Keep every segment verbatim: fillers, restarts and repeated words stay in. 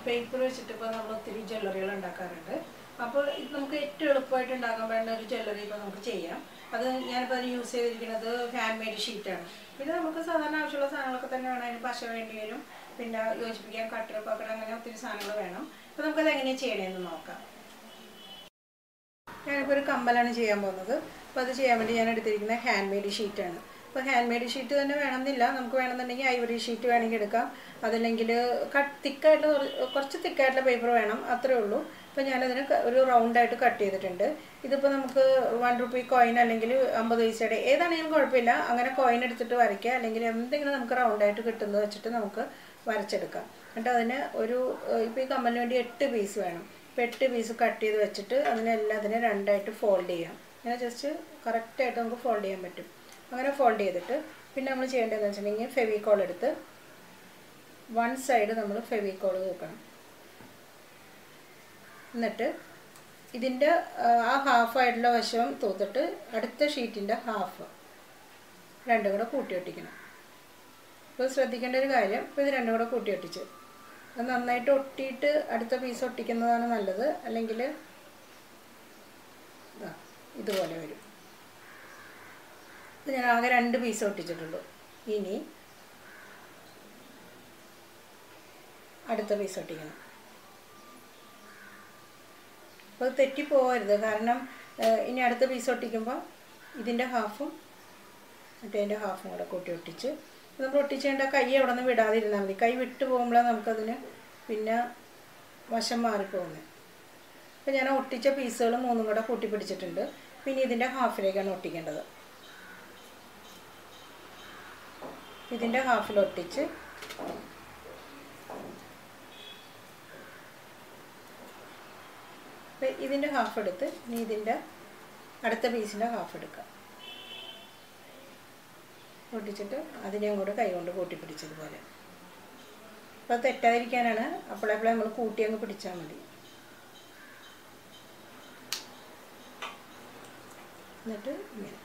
Paper വെച്ചിട്ട് ഇപ്പോൾ നമ്മൾ ഒത്തിരി ജ്വല്ലറികൾ ഉണ്ടാക്കാറുണ്ട്. അപ്പോൾ ഇത് നമുക്ക് ഏറ്റവും എളുപ്പമായിട്ട് ഉണ്ടാക്കാൻ വേണ്ട ഒരു ജ്വല്ലറി ഇപ്പോൾ നമുക്ക് ചെയ്യാം. അത് ഞാനിപ്പോൾ അതിന് യൂസ് ചെയ്തിരിക്കുന്നത് ഹാൻഡ് മെയ്ഡ് ഷീറ്റാണ്. പിന്നെ നമുക്ക് സാധാരണ ആവശ്യമുള്ള സാധനങ്ങളൊക്കെ തന്നെ വേണം. അതിന് പശ വേണ്ടി വരും, പിന്നെ യോജിപ്പിക്കാൻ കട്ടർ പക്കട, അങ്ങനെ ഒത്തിരി സാധനങ്ങൾ വേണം. അപ്പോൾ നമുക്കത് എങ്ങനെയാണ് ചെയ്യണമെന്ന് നോക്കാം. ഞാനിപ്പോൾ ഒരു കമ്മലാണ് ചെയ്യാൻ പോകുന്നത്. അപ്പോൾ അത് ചെയ്യാൻ വേണ്ടി ഞാൻ എടുത്തിരിക്കുന്നത് ഹാൻഡ് മെയ്ഡ് ഷീറ്റാണ്. അപ്പോൾ ഹാൻഡ് മെയ്ഡ് ഷീറ്റ് തന്നെ വേണമെന്നില്ല, നമുക്ക് വേണമെന്നുണ്ടെങ്കിൽ ഐവറി ഷീറ്റ് വേണമെങ്കിൽ എടുക്കാം. അതല്ലെങ്കിൽ കട്ട് തിക്കായിട്ടുള്ള കുറച്ച് തിക്കായിട്ടുള്ള പേപ്പർ വേണം, അത്രേ ഉള്ളൂ. അപ്പോൾ ഞാനതിന് ഒരു റൗണ്ടായിട്ട് കട്ട് ചെയ്തിട്ടുണ്ട്. ഇതിപ്പോൾ നമുക്ക് വൺ റുപ്പി കോയിൻ അല്ലെങ്കിൽ അമ്പത് പൈസയുടെ ഏതാണെങ്കിലും കുഴപ്പമില്ല, അങ്ങനെ കോയിൻ എടുത്തിട്ട് വരയ്ക്കുക. അല്ലെങ്കിൽ എന്തെങ്കിലും നമുക്ക് റൗണ്ടായിട്ട് കിട്ടുന്നത് വെച്ചിട്ട് നമുക്ക് വരച്ചെടുക്കാം. എന്നിട്ട് അതിന് ഒരു ഇപ്പോൾ ഈ കമ്മലിന് വേണ്ടി എട്ട് പീസ് വേണം. ഇപ്പോൾ എട്ട് പീസ് കട്ട് ചെയ്ത് വെച്ചിട്ട് അതിനെല്ലാത്തിനും രണ്ടായിട്ട് ഫോൾഡ് ചെയ്യാം. അങ്ങനെ ജസ്റ്റ് കറക്റ്റായിട്ട് നമുക്ക് ഫോൾഡ് ചെയ്യാൻ പറ്റും. അങ്ങനെ ഫോൾഡ് ചെയ്തിട്ട് പിന്നെ നമ്മൾ ചെയ്യേണ്ടതെന്ന് വെച്ചിട്ടുണ്ടെങ്കിൽ ഫെവിക്കോൾ എടുത്ത് വൺ സൈഡ് നമ്മൾ ഫെവിക്കോൾ തൂക്കണം. എന്നിട്ട് ഇതിൻ്റെ ആ ഹാഫായിട്ടുള്ള വശം തൂത്തിട്ട് അടുത്ത ഷീറ്റിൻ്റെ ഹാഫ് രണ്ടും കൂടെ കൂട്ടി ഒട്ടിക്കണം. ഇപ്പോൾ ശ്രദ്ധിക്കേണ്ട ഒരു കാര്യം, ഇപ്പോൾ ഇത് രണ്ടും കൂടെ കൂട്ടി ഒട്ടിച്ച് അത് നന്നായിട്ട് ഒട്ടിയിട്ട് അടുത്ത പീസ് ഒട്ടിക്കുന്നതാണ് നല്ലത്. അല്ലെങ്കിൽ ഇതുപോലെ വരും. ഇത് ഞാൻ ആകെ രണ്ട് പീസ് ഒട്ടിച്ചിട്ടുള്ളൂ. ഇനി അടുത്ത പീസ് ഒട്ടിക്കണം. അപ്പോൾ അത് തെറ്റിപ്പോകരുത്, കാരണം ഇനി അടുത്ത പീസ് ഒട്ടിക്കുമ്പോൾ ഇതിൻ്റെ ഹാഫും മറ്റേതിൻ്റെ ഹാഫും കൂടെ കൂട്ടി ഒട്ടിച്ച് നമ്മൾ ഒട്ടിച്ചേണ്ട കൈ അവിടെ നിന്ന് വിടാതിരുന്നാൽ മതി. കൈ വിട്ടു പോകുമ്പോഴാണ് നമുക്കതിന് പിന്നെ വശം മാറിപ്പോകുന്നത്. അപ്പോൾ ഞാൻ ഒട്ടിച്ച പീസുകൾ മൂന്നും കൂടെ കൂട്ടി പിടിച്ചിട്ടുണ്ട്. പിന്നെ ഇതിൻ്റെ ഹാഫിലേക്കാണ് ഒട്ടിക്കേണ്ടത്. ഇതിൻ്റെ ഹാഫിൽ ഒട്ടിച്ച് ഇതിൻ്റെ ഹാഫ് എടുത്ത് ഇനി ഇതിൻ്റെ അടുത്ത പീസിൻ്റെ ഹാഫ് എടുക്കുക. ഒട്ടിച്ചിട്ട് അതിനെയും കൂടെ കൈ കൊണ്ട് കൂട്ടിപ്പിടിച്ചതുപോലെ. അപ്പോൾ തെറ്റാതിരിക്കാനാണ് അപ്പോഴെപ്പോഴും നമ്മൾ കൂട്ടി അങ്ങ് പിടിച്ചാൽ മതി. എന്നിട്ട് ഇങ്ങനെ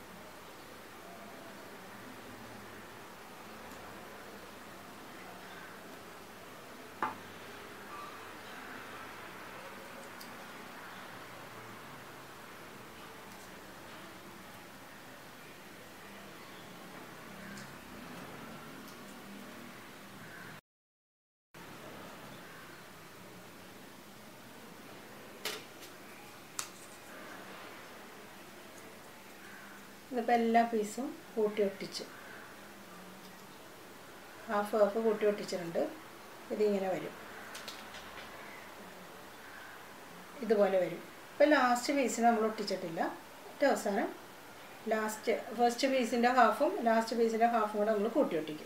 ഇതിപ്പോൾ എല്ലാ പീസും കൂട്ടി ഒട്ടിച്ച് ഹാഫ് ഹാഫ് കൂട്ടി ഒട്ടിച്ചിട്ടുണ്ട്. ഇതിങ്ങനെ വരും, ഇതുപോലെ വരും. ഇപ്പോൾ ലാസ്റ്റ് പീസിന് നമ്മൾ ഒട്ടിച്ചിട്ടില്ല. ഏറ്റവും അവസാനം ലാസ്റ്റ് ഫസ്റ്റ് പീസിൻ്റെ ഹാഫും ലാസ്റ്റ് പീസിൻ്റെ ഹാഫും കൂടെ നമ്മൾ കൂട്ടി ഒട്ടിക്കും.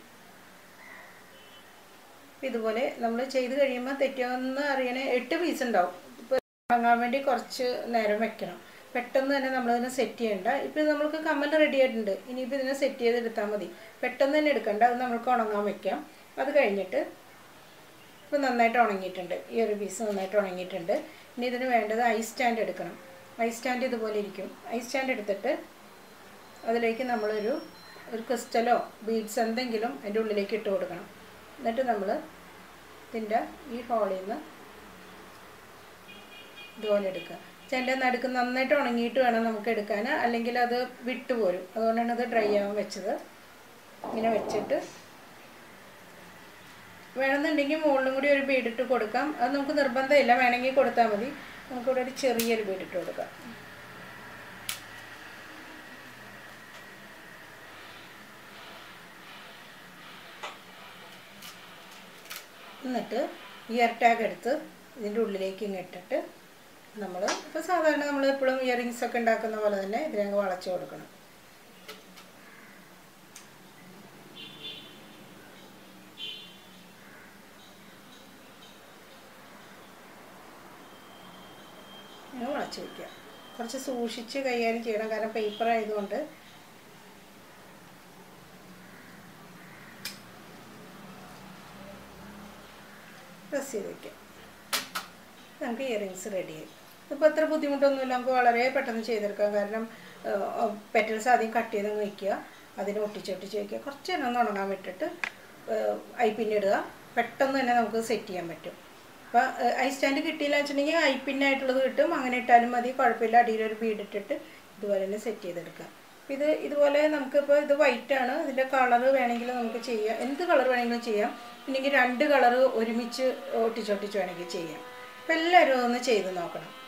ഇതുപോലെ നമ്മൾ ചെയ്ത് കഴിയുമ്പോൾ തെറ്റുമെന്ന് അറിയണേ എട്ട് പീസ് ഉണ്ടാവും. ഇപ്പോൾ ഉണങ്ങാൻ വേണ്ടി കുറച്ച് നേരം വെക്കണം. പെട്ടെന്ന് തന്നെ നമ്മളതിനെ സെറ്റ് ചെയ്യണ്ട. ഇപ്പോൾ നമ്മൾക്ക് കമ്മൽ റെഡി ആയിട്ടുണ്ട്. ഇനിയിപ്പോൾ ഇതിനെ സെറ്റ് ചെയ്തെടുത്താൽ മതി. പെട്ടെന്ന് തന്നെ എടുക്കണ്ട, അത് നമുക്ക് ഉണങ്ങാൻ വെക്കാം. അത് കഴിഞ്ഞിട്ട് ഇപ്പോൾ നന്നായിട്ട് ഉണങ്ങിയിട്ടുണ്ട്. ഈ ഒരു പീസ് നന്നായിട്ട് ഉണങ്ങിയിട്ടുണ്ട്. ഇനി ഇതിന് വേണ്ടത് ഐസ് സ്റ്റാൻഡ് എടുക്കണം. ഐസ് സ്റ്റാൻഡ് ഇതുപോലെ ഇരിക്കും. ഐസ് സ്റ്റാൻഡ് എടുത്തിട്ട് അതിലേക്ക് നമ്മളൊരു ഒരു ക്രിസ്റ്റലോ ബീഡ്സ് എന്തെങ്കിലും അതിൻ്റെ ഉള്ളിലേക്ക് ഇട്ട് കൊടുക്കണം. എന്നിട്ട് നമ്മൾ ഇതിൻ്റെ ഈ ഹോളിൽ നിന്ന് ഇതുപോലെ എടുക്കുക. ചെൻ്റെ നടുക്ക് നന്നായിട്ട് ഉണങ്ങിയിട്ട് വേണം നമുക്ക് എടുക്കാൻ, അല്ലെങ്കിൽ അത് വിട്ടുപോരും. അതുകൊണ്ടാണ് അത് ഡ്രൈ ആവാൻ വെച്ചത്. ഇങ്ങനെ വെച്ചിട്ട് വേണമെന്നുണ്ടെങ്കിൽ മുകളിലും കൂടി ഒരു ബീഡിട്ട് കൊടുക്കാം. അത് നമുക്ക് നിർബന്ധമില്ല, വേണമെങ്കിൽ കൊടുത്താൽ മതി. നമുക്കിവിടെ ഒരു ചെറിയൊരു ബീഡിട്ട് കൊടുക്കാം. എന്നിട്ട് ഇയർ ടാഗ് എടുത്ത് ഇതിൻ്റെ ഉള്ളിലേക്ക് ഇങ്ങ് ഇട്ടിട്ട് നമ്മൾ ഇപ്പോൾ സാധാരണ നമ്മൾ എപ്പോഴും ഇയറിങ്സ് ഒക്കെ ഉണ്ടാക്കുന്ന പോലെ തന്നെ ഇതിനങ്ങ് വളച്ചു കൊടുക്കണം. ഇങ്ങനെ വളച്ച് വയ്ക്കുക. കുറച്ച് സൂക്ഷിച്ച് കൈകാര്യം ചെയ്യണം, കാരണം പേപ്പർ ആയതുകൊണ്ട്. പ്രസ് ചെയ്ത് വയ്ക്കാം. നമുക്ക് ഇയറിങ്സ് റെഡിയായി. ഇപ്പോൾ അത്ര ബുദ്ധിമുട്ടൊന്നുമില്ല, നമുക്ക് വളരെ പെട്ടെന്ന് ചെയ്തെടുക്കാം. കാരണം പെറ്റൽസ് ആദ്യം കട്ട് ചെയ്ത് വയ്ക്കുക, അതിന് ഒട്ടിച്ചൊട്ടിച്ച് വയ്ക്കുക, കുറച്ച് നേരം ഒന്ന് ഉണങ്ങാൻ വിട്ടിട്ട് ഐ പിന്നിടുക. പെട്ടെന്ന് തന്നെ നമുക്ക് സെറ്റ് ചെയ്യാൻ പറ്റും. അപ്പോൾ ഐ സ്റ്റാൻഡ് കിട്ടിയില്ല വെച്ചിട്ടുണ്ടെങ്കിൽ ഐ പിന്നായിട്ടുള്ളത് കിട്ടും, അങ്ങനെ ഇട്ടാലും മതി, കുഴപ്പമില്ല. അടിയിലൊരു ബീഡ് ഇട്ടിട്ട് ഇതുപോലെ തന്നെ സെറ്റ് ചെയ്തെടുക്കാം. ഇത് ഇതുപോലെ നമുക്കിപ്പോൾ ഇത് വൈറ്റാണ്, ഇതിൻ്റെ കളർ വേണമെങ്കിൽ നമുക്ക് ചെയ്യാം, എന്ത് കളർ വേണമെങ്കിലും ചെയ്യാം. ഇല്ലെങ്കിൽ രണ്ട് കളർ ഒരുമിച്ച് ഒട്ടിച്ചൊട്ടിച്ച് വേണമെങ്കിൽ ചെയ്യാം. അപ്പോൾ എല്ലാവരും ഒന്ന് ചെയ്ത് നോക്കണം.